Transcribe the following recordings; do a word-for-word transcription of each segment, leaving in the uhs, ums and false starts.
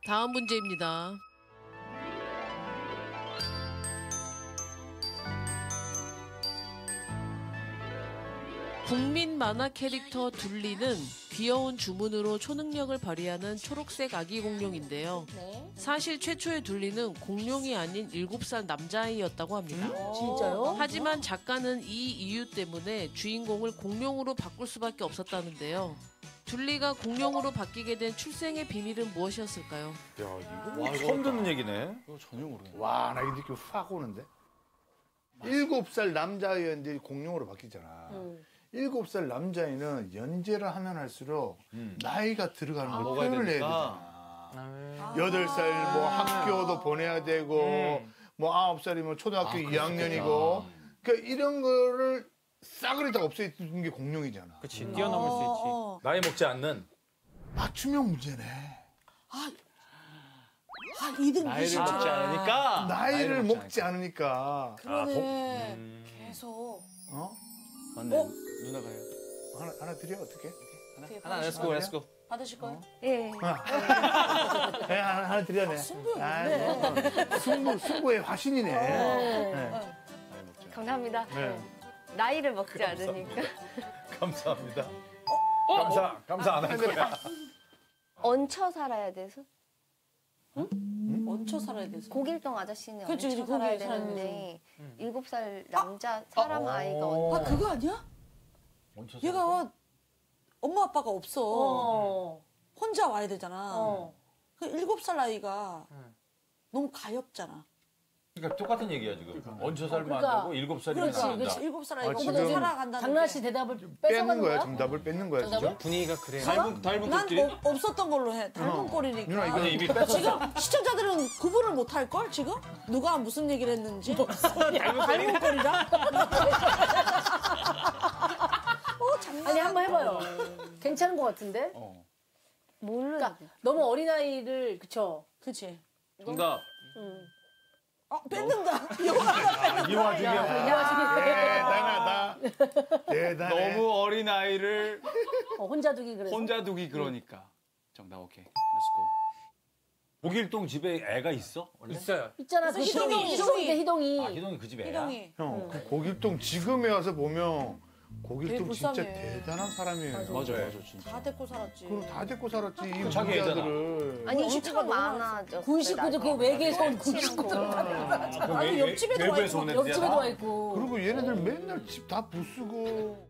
다음 문제입니다. 국민 만화 캐릭터 둘리는 귀여운 주문으로 초능력을 발휘하는 초록색 아기 공룡인데요. 네. 사실 최초의 둘리는 공룡이 아닌 일곱 살 남자아이였다고 합니다. 음? 진짜요? 하지만 작가는 이 이유 때문에 주인공을 공룡으로 바꿀 수밖에 없었다는데요. 둘리가 공룡으로 바뀌게 된 출생의 비밀은 무엇이었을까요? 야, 이거 와, 처음 듣는 얘기네. 이거 전혀 모르겠네. 와, 나 이 느낌 확 오는데? 일곱 살 남자아이였는데 공룡으로 바뀌잖아. 음. 일곱 살 남자아이는 연재를 하면 할수록 음. 나이가 들어가는 걸 먹어야 표현을 해야 되니까. 되잖아. 여덟 살 뭐 학교도 보내야 되고, 음. 뭐 아홉 살이면 초등학교 아, 이 학년이고, 그러니까 이런 거를 싸그리 다 없애주는 게 공룡이잖아. 그치, 뛰어넘을 수 있지. 어. 나이 먹지 않는. 맞춤형 문제네. 아, 이등 나이를 먹지 않으니까. 나이를 먹지 않으니까. 그러네. 음. 계속. 어? 맞네. 어? 누나가요. 하나, 하나 드려, 어떻게? 하나, 하나, 렛츠고, 렛츠고. 받으실 거예요? 예. 네, 하나, 하나 드려네. 승부였네. 승부, 승부의 화신이네. 네. 감사합니다. 네. 나이를 먹지 않으니까. 감사합니다. 어? 감사, 감사 안 할 거야. 얹혀 살아야 돼서. 얹혀 살아야 돼서. 고길동 아저씨는 그치, 얹혀 그치, 살아야 거기에 살아야 되는데 일곱 살 남자 사람 아이가 얹혀. 아, 그거 아니야? 얘가 엄마 아빠가 없어. 어. 혼자 와야 되잖아. 어. 그 일곱 살 아이가 너무 가엾잖아. 그러니까 똑같은 얘기야 지금. 얹혀 살면 그러니까. 안 되고 일곱 살이면 그렇지, 안 된다. 그렇지. 일곱 살 아이가 아, 혼자 지금 살아간다는 장난 씨 게. 대답을 뺏는 뺏어가는 거야, 거야? 정답을 뺏는 거야, 진짜. 정답을? 분위기가 그래. 닮은, 닮은 난 꽃끼리. 어, 없었던 걸로 해. 닮은 어. 꼴이니까. 누나, 이거 아니, 이미 뺐었어. 지금 시청자들은 구분을 못 할 걸 지금? 누가 무슨 얘기를 했는지. 닮은 꼴이라? 어, 장난. 아니 한번 해봐요. 괜찮은 것 같은데? 어. 모르는. 그러니까 너무 어린아이를 그쵸? 그치. 정답. 어, 뺏는다. 이거 하나 이 와중에. 대단하다. 대단해. 너무 어린 아이를 어, 혼자 두기 그래서. 혼자 두기 그러니까. 정답 오케이. 렛츠고. 고길동 집에 애가 있어? 원래? 있어요. 있잖아 그 희동이, 희동이 희동이. 희동이 희동이. 아, 희동이 그 집에 애야? 희동이. 형, 그 고길동 지금에 와서 보면 고길동 되게 진짜 불쌍해. 대단한 사람이에요. 맞아, 맞아, 진짜. 다 데리고 살았지. 그럼 다 데리고 살았지, 이 자기 애잖아. 부자들을. 아니 군식구가 엄청 너무 많아졌어. 군식구도 그 외계에서 온 군식구들. 그 아니, 옆집에도 와 외부에서 있고, 온 옆집에도 애들이야? 와 있고. 그리고 얘네들 맨날 집 다 부수고.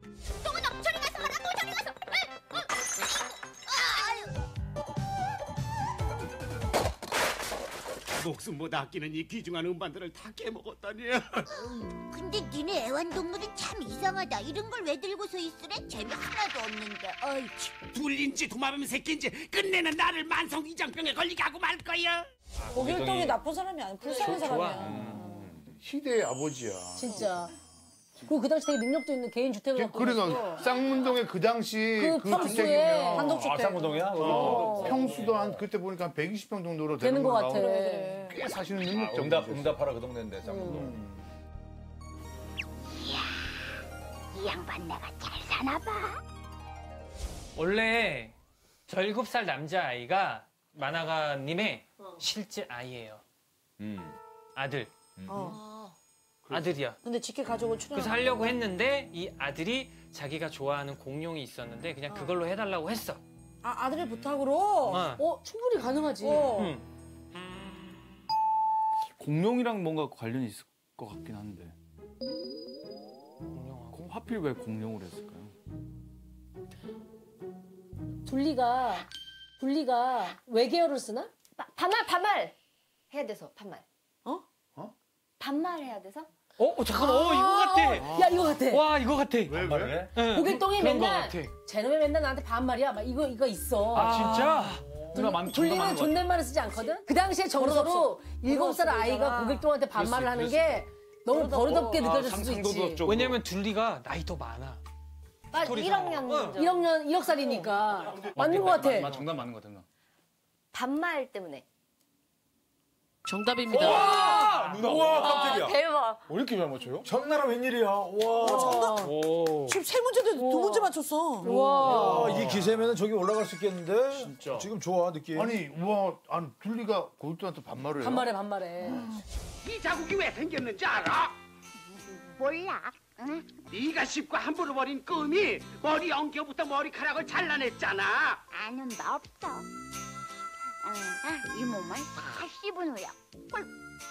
목숨보다 아끼는 이 귀중한 음반들을 다 깨먹었다니. 근데 니네 애완동물이 참 이상하다. 이런 걸 왜 들고서 있으래? 재미 하나도 없는데. 어이, 참. 둘인지 도마뱀 새끼인지 끝내는 나를 만성이장병에 걸리게 하고 말 거야. 고길동이 나쁜 사람이 아니야. 불쌍한 사람이야. 희대의 아버지야. 진짜. 그리고 그 당시 되게 능력도 있는 개인 주택을 갖고 그러니까 있었어. 쌍문동에 그 당시 그 그, 평수에 주택이면 단독주택. 아, 쌍무동이야? 어, 평수도 한 그때 보니까 한 백이십 평 정도로 되는 되는 것 걸로 같아. 나오고 꽤 사시는 아, 능력자. 응답, 응답하라 그 동네인데, 쌍무동. 이 양반 내가 잘 사나 봐. 원래 저 일곱 살 남자아이가 만화가님의 실제 아이예요. 음. 아들. 어. 아들이야. 근데 직계 가족을 출연. 그래서 하려고 했는데 이 아들이 자기가 좋아하는 공룡이 있었는데 그냥 그걸로 해달라고 했어. 아, 아들의 부탁으로? 어. 어 충분히 가능하지. 어. 응. 공룡이랑 뭔가 관련이 있을 것 같긴 한데. 공룡하고. 그럼 하필 왜 공룡을 했을까요? 둘리가 둘리가 외계어를 쓰나? 바- 반말 반말 해야 돼서 반말. 어? 어? 반말해야 돼서? 어, 어 잠깐만. 어 이거 같아. 야 이거 같아. 와 이거 같아. 왜, 왜? 말을 해? 응, 고길동이 그런 거 맨날 같아. 쟤놈이 맨날 나한테 반말이야. 막 이거 이거 있어. 아 진짜? 누나 만 둘리는 존댓말을 쓰지 않거든? 그 당시에 정서로 일곱 살 버릇없어 아이가 보이잖아. 고길동한테 반말을 하는 그랬을 게 너무 버릇없게 아, 느껴질 수도 상상도 있지. 좀- 왜냐면 둘리가 나이 더 많아. 아, 스토리상. 일 학년 어. 전. 일억 년, 일억 살이니까. 맞는 것 같아. 맞, 정답 맞는 것 같아, 누나. 반말 때문에. 정답입니다. 누나, 누나. 와, 깜짝이야. 대박. 왜 이렇게 잘 맞춰요? 전나라 웬일이야. 와. 정답. 오. 지금 세 문제도 두 문제 맞췄어. 와. 이 기세면은 저기 올라갈 수 있겠는데? 진짜. 지금 좋아, 느낌. 아니, 우와, 아니, 둘리가 고깃돌한테 반말을 해요? 반말해 반말해. 이 자국이 왜 생겼는지 알아? 몰라. 응? 네가 씹고 함부로 버린 껌이 머리 엉겨부터 머리카락을 잘라냈잖아. 아는 바 없어. 응, 아, 이 몸을 다 씹은 후에 꿀꺽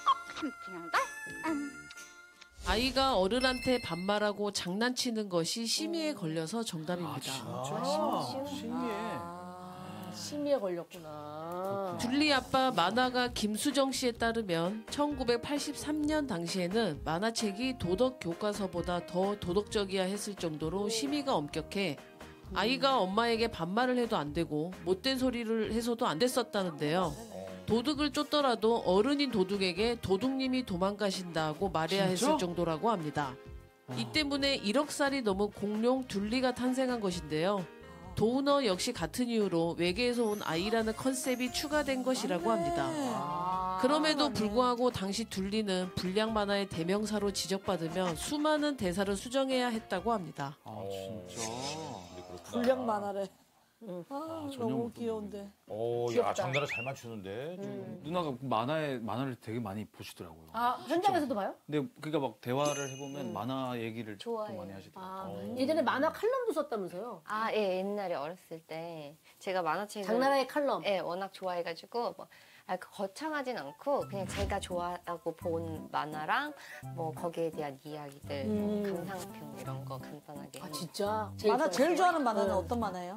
삼키는 걸. 응. 아이가 어른한테 반말하고 장난치는 것이 심의에 걸려서 정답입니다. 아, 신기해. 아, 심의에 걸렸구나. 둘리 아빠 만화가 김수정 씨에 따르면 천구백팔십삼 년 당시에는 만화책이 도덕 교과서보다 더 도덕적이야 했을 정도로 심의가 엄격해 아이가 엄마에게 반말을 해도 안 되고 못된 소리를 해서도 안 됐었다는데요. 도둑을 쫓더라도 어른인 도둑에게 도둑님이 도망가신다고 말해야 했을 정도라고 합니다. 이 때문에 일억 살이 넘은 공룡 둘리가 탄생한 것인데요. 도우너 역시 같은 이유로 외계에서 온 아이라는 컨셉이 추가된 것이라고 합니다. 그럼에도 불구하고 당시 둘리는 불량 만화의 대명사로 지적받으며 수많은 대사를 수정해야 했다고 합니다. 아, 진짜. 불량 만화래. 아, 전혀 너무 못 귀여운데. 오, 야, 귀엽다. 정나라 잘 맞추는데. 누나가 만화에 만화를 되게 많이 보시더라고요. 아 현장에서도 봐요? 근데 그러니까 막 대화를 해보면 만화 얘기를 좀 좋아해요. 많이 하시더라고요. 아 예전에 만화 칼럼도 썼다면서요? 아, 예, 옛날에 어렸을 때 제가 만화책을 장나라의 칼럼. 예, 워낙 좋아해가지고 뭐 아, 그 거창하진 않고 그냥 제가 좋아하고 본 만화랑 뭐 거기에 대한 이야기들, 뭐 음. 감상평 이런 거 간단하게. 아 진짜. 만화 제일 좋아하는 만화는 네. 어떤 만화예요?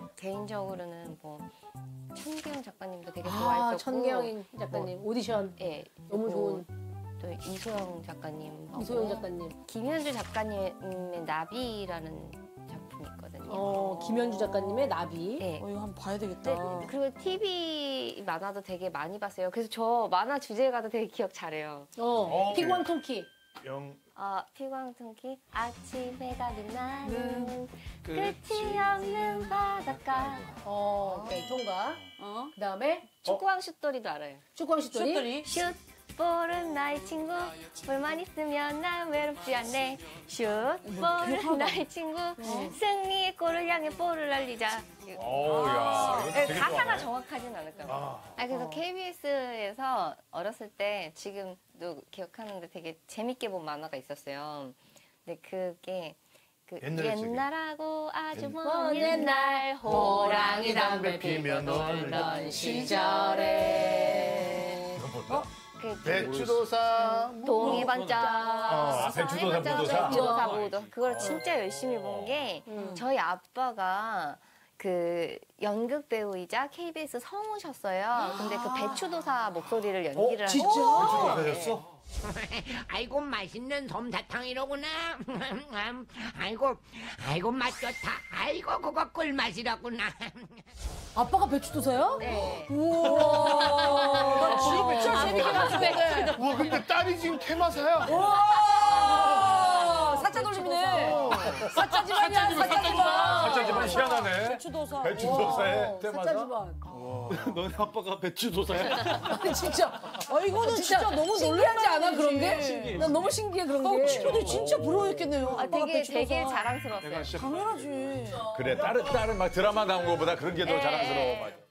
개인적으로는 뭐 천기영 작가님도 되게 아 좋아했었고. 천계영 작가님 오디션 예, 너무 그리고 좋은 또 이소영 작가님, 하고 이소영 작가님. 김현주 작가님의 나비라는 작품이 있거든요. 어 김현주 작가님의 나비. 예. 어, 이거 한번 봐야 되겠다. 네, 그리고 티비 만화도 되게 많이 봤어요. 그래서 저 만화 주제가도 되게 기억 잘해요. 어 피구왕 통키. 영, 어, 피광통키 아침 해가 빛나는 끝이 없는 바닷가. 어 오케이 통과. 어? 그다음에 축구왕 슛돌이도 알아요. 축구왕 슛돌이. 슛돌이. 슛볼은 나의 친구, 볼만 있으면 난 외롭지 않네. 슛볼은 나의 친구, 승리의 골을 향해 볼을 날리자. 오, 야. 이거 네, 되게 가사가 좋아하네. 정확하진 않을까요? 아, 아, 그래서 케이비에스에서 어렸을 때 지금도 기억하는데 되게 재밌게 본 만화가 있었어요. 근데 그게 그 옛날에 쓰기. 옛날하고 아주 먼 먼 옛날 호랑이 담배 피며 놀던 시절에. 이거 뭘까? 그 배추도사. 동이 반짝. 아, 배추도사, 무도사. 배추도사 무도. 그걸 진짜 열심히 본 게 음. 저희 아빠가 그 연극 배우이자 케이비에스 성우셨어요. 근데 그 배추도사 목소리를 연기를 진짜? 하셨어요. 배추도사였어? 아이고 맛있는 솜사탕이로구나. 아이고 아이고 맛 좋다. 아이고 그거 꿀맛이라구나. 아빠가 배추도사요? 네. 우와. 나 진짜 배추를 재밌게 봤는데. 우와, 근데 딸이 지금 테마사야. 와 사자 돌림이네. 사자 집안이야 사자 집안. 살짝 좀 희한하네. 배추도사. 배추도사의 사자 테마사? 집안. 너네 아빠가 배추도사야? 아니 진짜. 아, 이거는 진짜, 너무 신기하지 않아 놀랄만하지. 그런 게? 난 너무 신기해 그런 어, 게. 친구들이 진짜 부러워했겠네요. 아, 아빠가 되게 배추도사. 되게 자랑스러웠어요. 당연하지. 그래, 다른, 다른 막 드라마 나온 거보다 그런 게 더 네. 자랑스러워. 맞아.